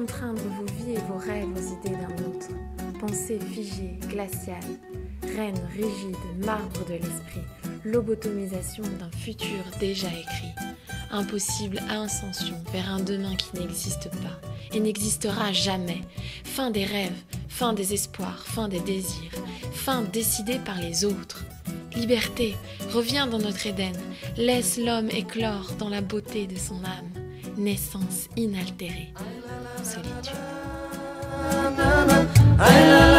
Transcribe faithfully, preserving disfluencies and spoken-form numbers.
contraindre vos vies et vos rêves aux idées d'un autre. Pensée figée, glaciale, reine rigide, marbre de l'esprit, lobotomisation d'un futur déjà écrit. Impossible ascension vers un demain qui n'existe pas et n'existera jamais. Fin des rêves, fin des espoirs, fin des désirs, fin décidée par les autres. Liberté, reviens dans notre Éden, laisse l'homme éclore dans la beauté de son âme. Naissance inaltérée, solitude.